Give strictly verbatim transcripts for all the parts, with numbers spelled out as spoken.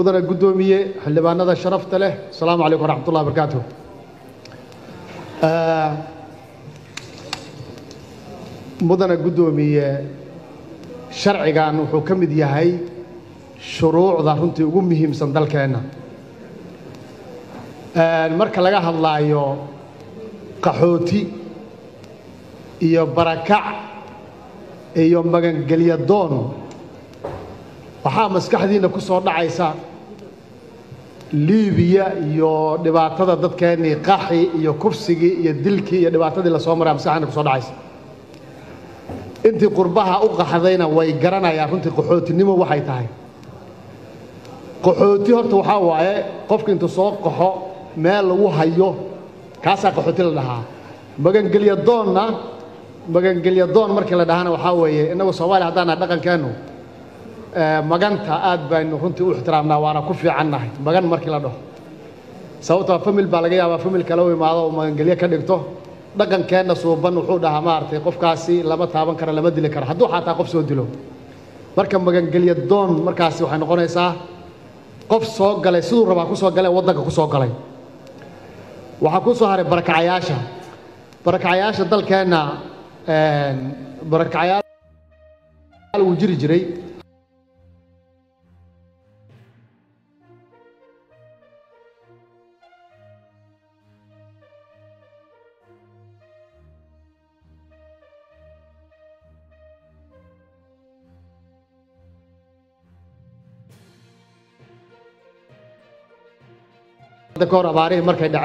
مدن القدومية حلبان هذا شرفت له. السلام عليكم ورحمة الله وبركاته. آه مدن القدومية شرعي كان وحكم دي هاي شروع ظهرتي وقومهم صندل كأنه آه المركز لقاها الله يو قحوتي يو بركع يو مجن قليدون waxaa maskaxdiina ku soo dhacaysa Liibiya iyo dhibaatada dadkeenii qaxi iyo kufsigi iyo dilki iyo dhibaatadii la soo maray maskaxdiina ku soo dhacaysa intii qurbaha u qaxdayna way garanayaan runtii qaxootinimo waxay tahay qaxooti horta waxa waaye qofka inta soo qaxo meel lagu hayo kaasa qaxooti la dhahaa magan galiyadoonna magan galiyadoon markii la dhahana waxa weeye inagu Soomaali hadana dhaqankeenu maganta aad baynu runtii u ixtiraamnaa waana ku fiicannahay magan markii la dhaho sababtoo famil baa laga yaabaa famil kale u imaado oo magangelyo ka dhigto dhaqankeena suuban wuxuu dhahaa maartay qofkaasi lama taaban karo lama dili karo hadduu xataa qof soo dilo marka magangelyo doon markaasi waxay noqonaysaa qof soo galay siduu rabaa ku soo galay waddanka ku soo galay waxaa ku soo haray barakacayaasha barakacayaasha dalkeena barakacayaal uu jiri jiray كور أباريه مركي دعاء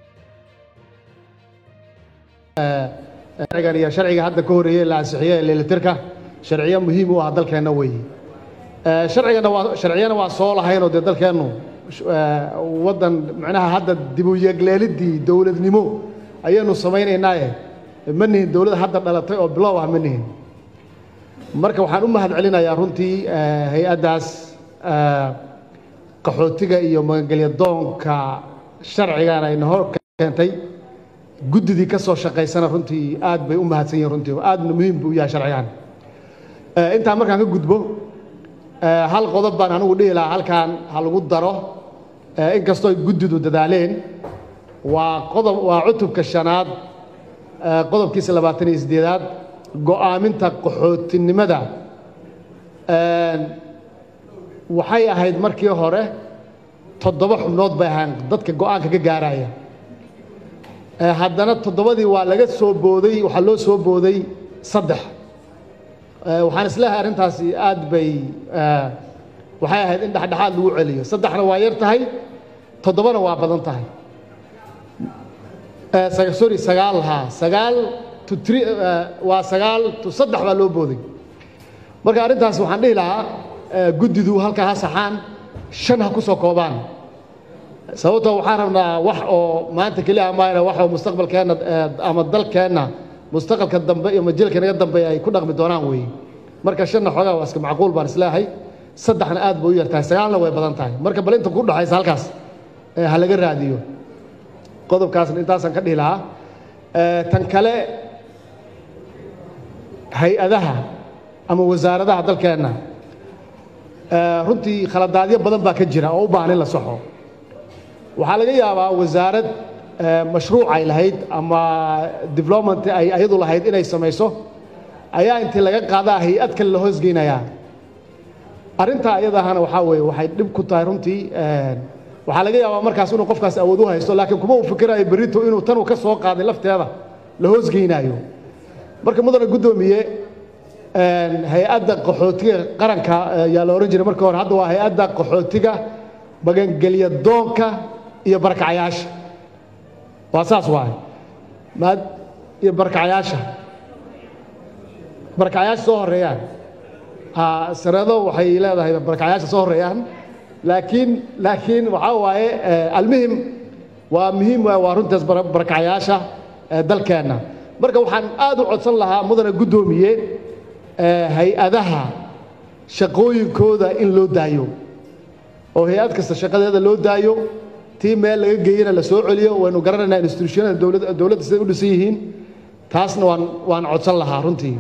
شرعي شرعي هذا كوري الأسحية اللي تركه شرعية مهم وهذا الكلام ويه شرعي أنا شرعي أنا وصول هاي نود هذا الكلام وضن معناها هذا دبوية قليل دي دولة نمو أيانو سمين هنايا منه الدولة هذا بلطيء بلاوه منه مركب وحنوم هذا علينا يا رنتي هي أداس qaxootiga iyo magangelyadoonka sharcigan ay hor keentay gudidii ka soo shaqeysana runtii aad bay u mahadsan yihiin runtii aad muhiim buu yahay sharcigan ee inta markaan ka gudbo ee hal qodob baan anigu dhihi lahaa halkaan hal ugu daro ee in kastoo gudidu dadaaleen waa qodob waa cutubka shanaad ee qodobkiisa labaatan iyo siddeed go'aaminta qaxootinimada ee waxay ahayd markii hore toddoba xubnood bay ahaan dadka go'aanka ka gaaraya ee haddana toddobadii waa laga soo booday waxa loo soo booday saddex ee waxaan islaahay arintaasi aad bay waxay ahayd in dhaxdhaxaad lagu celiyo saddexna waa yar tahay toddobana waa badan tahay ee saga sorry sagaal ha sagaal to three waa sagaal to saddex baa loo booday marka arintaasi waxaan dhihi lahaa gudidu halka ha saxaan shan ha ku soo koobaan sababtoo waxaan rabnaa wax oo maanta kaliya ama wax oo mustaqbalkeena ama dalkeena mustaqbalka dambe iyo majalka naga dambe ay ku dhaqmi doonaan weey marka shan xogaa waa iska macquul baan islaahay saddexna aad buu u yartahay sagaalna way badan tahay marka bal inta ku dhaxaysa halkaas ha laga raadiyo qodobkaasna intaasan ka dhihi lahaa tan kale hay-adaha ama wasaaradaha dalkeena runtii khaladaadyo badan baa ka jira oo u baahan in la saxo waxaa laga yaabaa wasaarad mashruuc ay lahayd ama development ay ayadu lahayd inay samayso ayaa intii laga qaadaa hay-ad kale la hoosgeynayaa arrintaa iyadahana waxaa weeye waxay dhib ku tahay runtii waxaa laga yaabaa markaas inuu qofkaas awood u haysto laakiin kuma uu fikirayo berrito inuu tan uu ka soo qaaday lafteeda la hoosgeynaayo marka mudane guddoomiye hay-adda qaxootiga qaranka ayaa la oran jiray markii hore hadda waa hay-adda qaxootiga magangelyadoonka iyo barakacayaasha waa saas waaye maad iyo barakacayaasha barakacayaasha soo horeeyaan sareedo waxay leedahay barakacayaasha soo horeeyaan laakiin laakiin waxaa waaye almuhim waa muhiim waa runtaas barakacayaasha dalkeena marka waxaan aad u codsan lahaa mudane guddoomiye hay-adaha shaqooyinkooda in loo daayo oo hay-ad kasta shaqadeeda loo daayo tii meel laga geeyana la soo celiyo waynu garanaynaa institutionada dowladda dowladda siday u dhisan yihiin taasna waan waan codsan lahaa runtii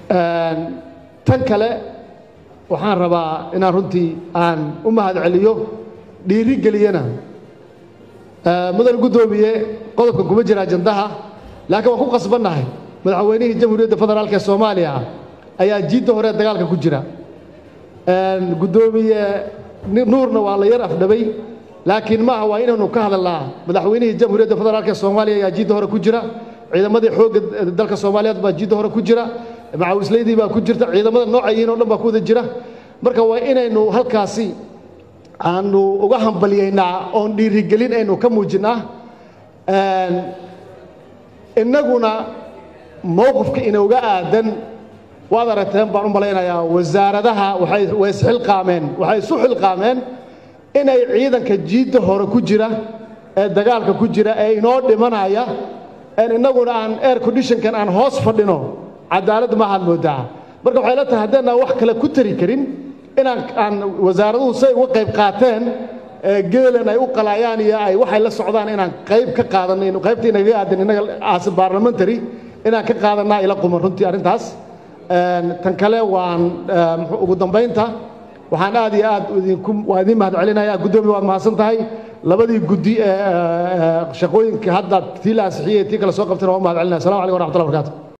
tan kale waxaan rabaa inaan runtii aan u mahad celiyo dhiiri geliyana mudan gudoomiye qodobka kuma jira ajandaha laakiin waan ku qasbanahay madaxweynihii jamhuuriyadda federaalka Soomaaliya ayaa jiidda hore dagaalka ku jira gudoomiye nuurna waa la yar afdhabay laakiin ma aha waa inaanu ka hadalnaa madaxweynihii jamhuuriyadda federaalka Soomaaliya ayaa jiidda hore ku jira ciidamadii xoogga dalka Soomaaliyeed baa jiidda hore ku jira macawisleydii baa ku jirta ciidamada noocayiin oo dhan baa ku wada jira marka waa inaynu halkaasi aanu uga hambaliyeynaa oon dhiirigelin aynu ka muujinaa innaguna mowqifka inooga aadan waad aragteen baan u malaynayaa wasaaradaha waxay way isxilqaameen waxay isu xilqaameen inay ciidanka jiidda hore ku jira ee dagaalka ku jira ee inoo dhimanaya in innaguna aan air conditionkan aan hoos fadhino cadaalad ma had moodaa marka waxay la tahay haddana wax kale ku tari karin inaan aan wasaaraduhu say uga qayb qaateen geelan ay u qalayaan iyo ay waxay la socdaan inaan qayb ka qaadanayno qaybtii inaga aadan inaga as parliamentary inaan ka qaadanaa ila quman runtii arrintaas tan kale waan ugu dambeynta waxaan aad iyo aad idinku waa idin mahad celinayaa gudoomiye waad mahadsan tahay labadii guddi ee shaqooyinka hadda tii la ansixiyay tii kala soo qabtay waa mahad celinaa assalamu alaykum wa rahmatullahi wa barakatuh